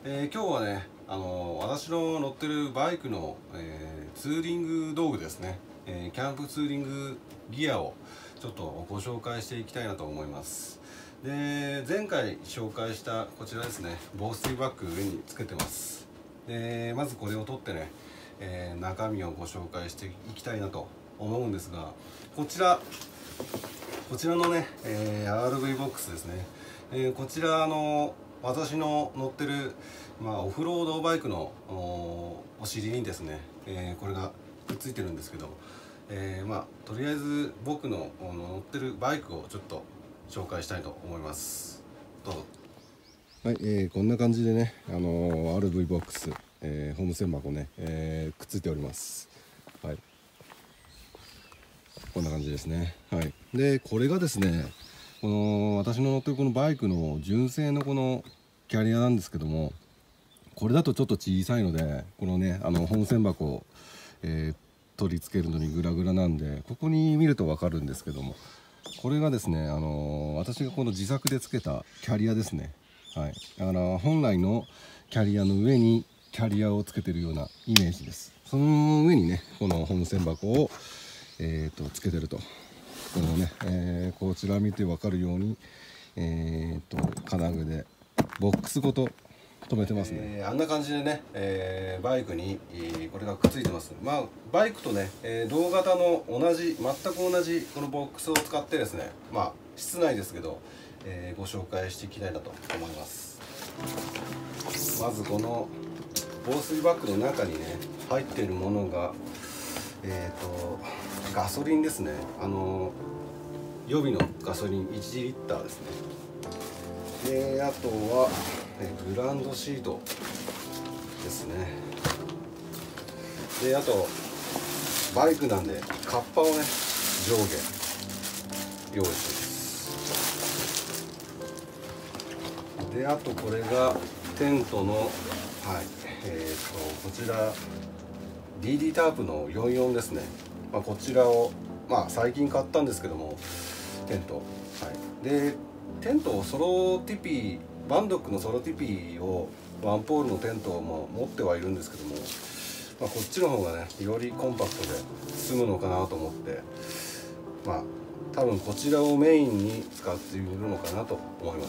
今日はね、私の乗ってるバイクの、ツーリング道具ですね、キャンプツーリングギアをちょっとご紹介していきたいなと思います。で、前回紹介したこちらですね、防水バッグ上につけてます。で、まずこれを取ってね、中身をご紹介していきたいなと思うんですが、こちらのね、RV ボックスですね。こちら私の乗ってる、オフロードバイクのお尻にですね、これがくっついてるんですけど、とりあえず僕の乗ってるバイクをちょっと紹介したいと思います。どうぞ。はい、こんな感じでね、RV ボックス、ホーム線箱ね、くっついております。はい、こんな感じですね。はい、でこれがですね、この私の乗ってるこのバイクの純正のこのキャリアなんですけども、これだとちょっと小さいので、このね本線箱を、取り付けるのにグラグラなんで、ここに見ると分かるんですけども、これがですね、私がこの自作で付けたキャリアですね。はい、だから本来のキャリアの上にキャリアをつけてるようなイメージです。その上にねこの本線箱を、つけてると、このね、こちら見て分かるように、金具でボックスごと止めてますね。あんな感じでね、バイクにこれがくっついてます。バイクとね、同型の全く同じこのボックスを使ってですね、室内ですけど、ご紹介していきたいなと思います。まずこの防水バッグの中にね入っているものが、ガソリンですね。予備のガソリン1リッターですね。であとはグランドシートですね。であとバイクなんでカッパをね上下用意してます。であとこれがテントのこちら DD タープの44ですね。こちらを最近買ったんですけども、テント、でテントをソロティピー、バンドックのソロティピーをワンポールのテントも持ってはいるんですけども、こっちの方がねよりコンパクトで済むのかなと思って、多分こちらをメインに使っているのかなと思います。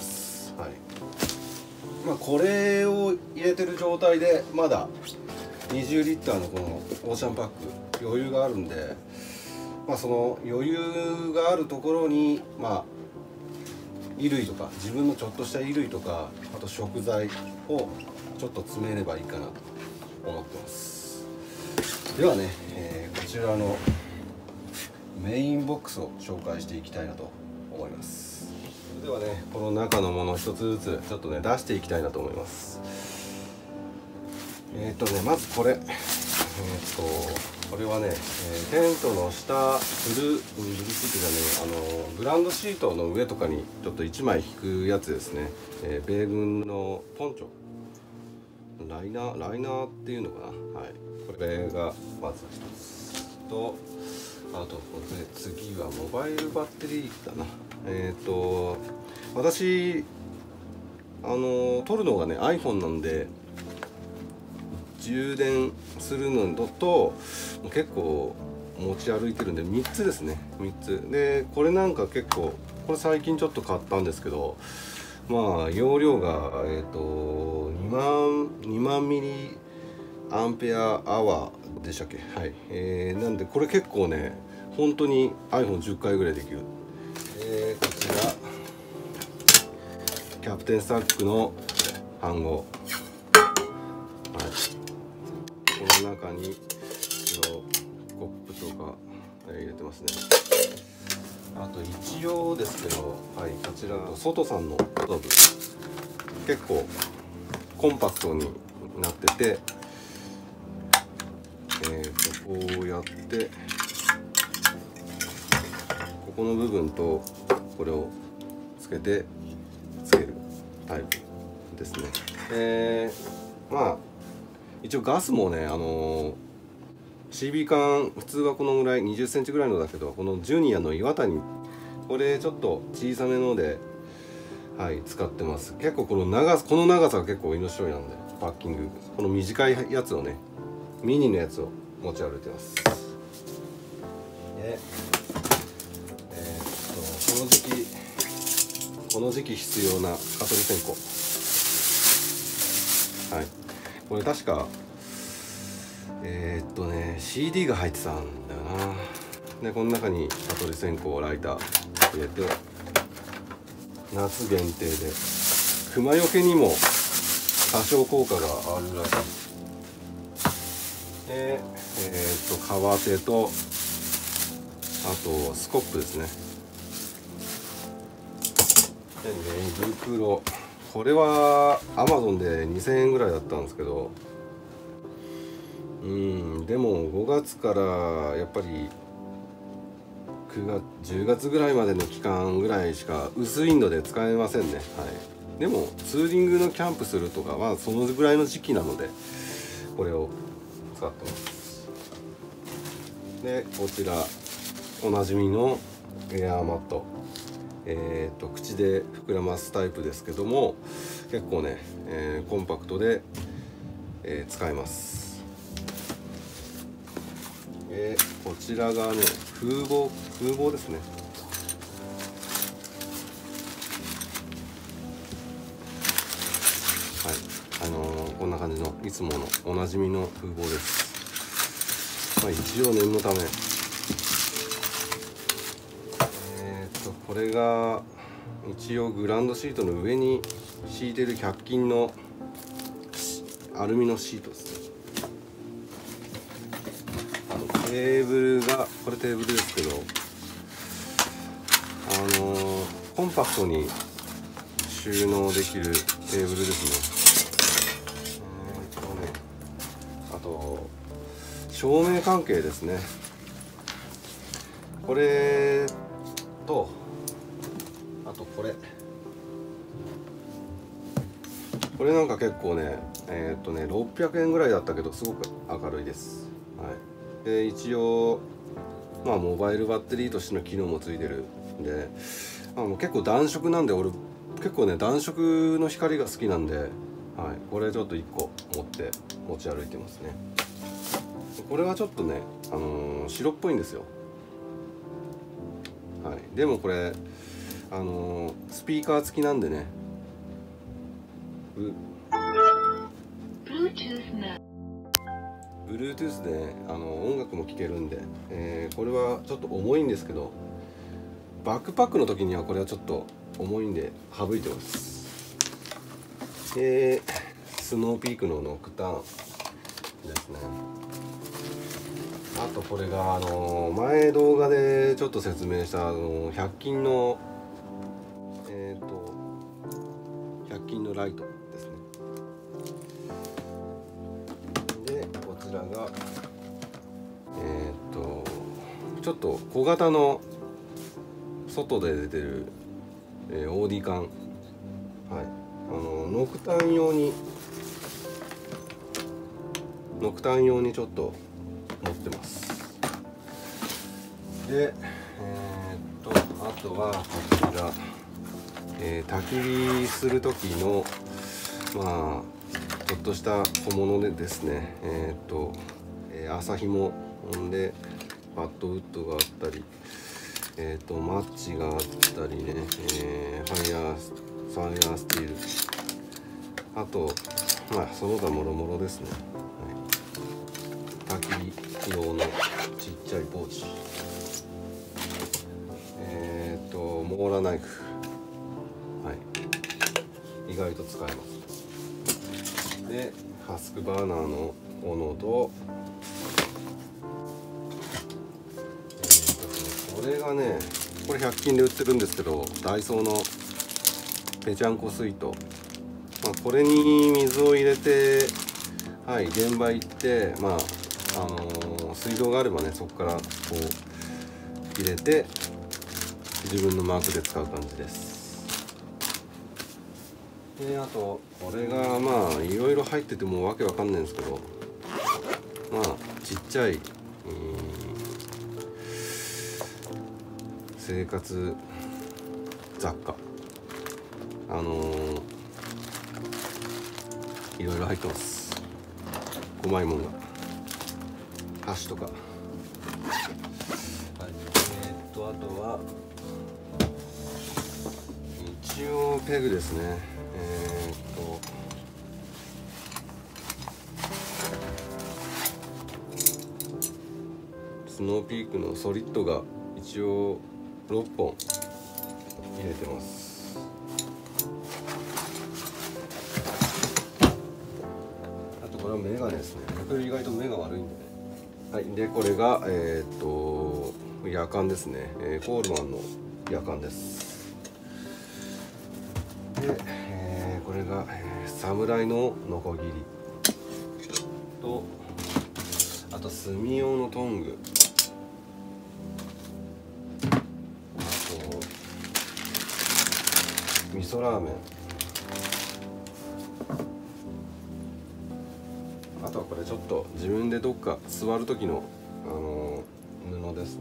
これを入れてる状態でまだ20リッターのこのオーシャンパック余裕があるんで、その余裕があるところに衣類とか自分のちょっとした衣類とか、あと食材をちょっと詰めればいいかなと思ってます。ではね、こちらのメインボックスを紹介していきたいなと思います。それではね、この中のものを一つずつちょっとね出していきたいなと思います。まずこれこれはね、テントの下グランドシートの上とかにちょっと1枚引くやつですね。米軍のポンチョライナーっていうのかな。これがまず一つと、あとこれ次はモバイルバッテリーだな。私撮るのがね iPhone なんで、充電するのと結構持ち歩いてるんで3つですね。3つで、これなんか結構これ最近ちょっと買ったんですけど、容量が2万ミリアンペアアワーでしたっけ。なんでこれ結構ね本当に iPhone10 回ぐらいできる。こちらキャプテンスタックの飯盒、この中にコップとか入れてますね。あと一応ですけど、こちらソトさんのストーブ、結構コンパクトになってて、こうやってここの部分とこれをつけてつけるタイプですね。一応ガスもねCB 缶、普通はこのぐらい20センチぐらいのだけど、このジュニアの岩谷、これちょっと小さめので使ってます。結構この長さが結構面白いなんで、 パッキング、この短いやつをね、ミニのやつを持ち歩いてます。でこの時期必要な蚊取り線香、はい、これ確かCD が入ってたんだよな。でこの中に蚊取り線香ライター入れて、夏限定で熊よけにも多少効果があるらしい。で革手と、あとスコップですね。で寝袋、これは Amazon で2000円ぐらいだったんですけど、でも5月からやっぱり10月ぐらいまでの期間ぐらいしか薄いので使えませんね。はい、でもツーリングのキャンプするとかはそのぐらいの時期なのでこれを使ってます。でこちらおなじみのエアーマット、口で膨らますタイプですけども、結構ね、コンパクトで、使えます。こちらがね風防ですね。はい、こんな感じのいつものおなじみの風防です。まあ、一応念のため、これが一応グランドシートの上に敷いてる100均のアルミのシートですね。テーブルがこれテーブルですけど、コンパクトに収納できるテーブルですね。あと照明関係ですね。これとあとこれなんか結構ね600円ぐらいだったけどすごく明るいです。はい、で一応まあモバイルバッテリーとしての機能もついてるんで、結構暖色なんで、俺結構ね暖色の光が好きなんで、はい、これちょっと1個持ち歩いてますね。これはちょっとね、白っぽいんですよ。はい、でもこれスピーカー付きなんでね、Bluetooth で、ね、音楽も聴けるんで、これはちょっと重いんですけど、バックパックの時にはこれはちょっと重いんで省いてます。スノーピークのノクターンですね。あとこれが前動画でちょっと説明した100均の100均のライトですね。でこちらがちょっと小型の外で出てる、オーディ缶、はい、ノクターン用にちょっと持ってます。であとはこちら、焚き火する時のまあちょっとした小物でですね、麻紐でバットウッドがあったり、マッチがあったりね、ファイヤースティール、あとまあその他もろもろですね。はい、焚き火用のちっちゃいポーチ、モーラナイフ、はい、意外と使えます。でハスクバーナーの斧と、これがね、これ100均で売ってるんですけど、ダイソーのぺちゃんこ水筒、これに水を入れて、はい、現場行って、水道があればね、そこからこう入れて自分のマークで使う感じです。であとこれがいろいろ入っててもわけわかんないんですけど、ちっちゃい、生活雑貨、 いろいろ入ってます。うまいもんが、箸とか、はい、あとは一応ペグですね。スノーピークのソリッドが一応6本入れてます。あとこれはメガネですね。僕意外と目が悪いんでね。はい、でこれが夜間ですね。コールマンの夜間です。で、これが、侍のノコギリと、あと炭用のトング、あと味噌ラーメン、あとはこれちょっと自分でどっか座る時の、布ですね。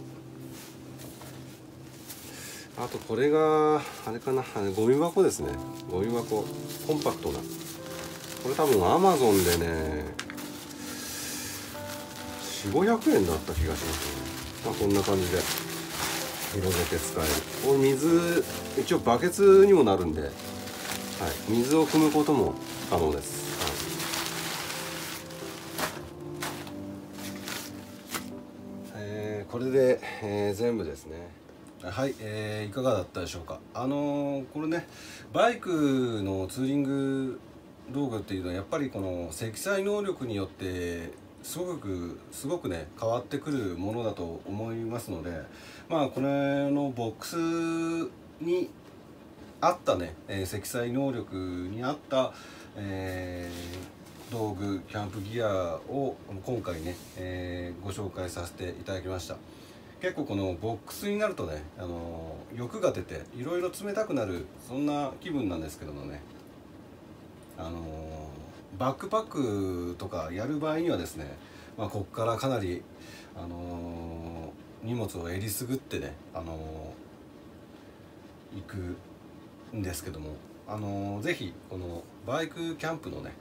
あとこれがあれかな、ゴミ箱ですね。ゴミ箱、コンパクトな、これ多分アマゾンでね400-500円だった気がしますね。まあこんな感じで広げて使える。これ水、一応バケツにもなるんで、はい、水を汲むことも可能です。これで、全部ですね。はい、いかがだったでしょうか。これね、バイクのツーリング道具っていうのはやっぱりこの積載能力によってすごくね変わってくるものだと思いますので、まあこれのボックスに合ったね、積載能力に合った、道具、キャンプギアを今回ね、ご紹介させていただきました。結構このボックスになるとね、欲が出ていろいろ冷たくなる、そんな気分なんですけどもね、バックパックとかやる場合にはですね、まあ、こっからかなり、荷物をえりすぐってね、行くんですけども、ぜひこのバイクキャンプのね、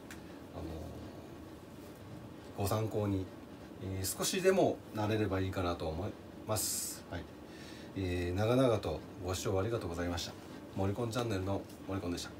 ご参考に、少しでもなれればいいかなと思います。はい、長々とご視聴ありがとうございました。モリコンチャンネルのモリコンでした。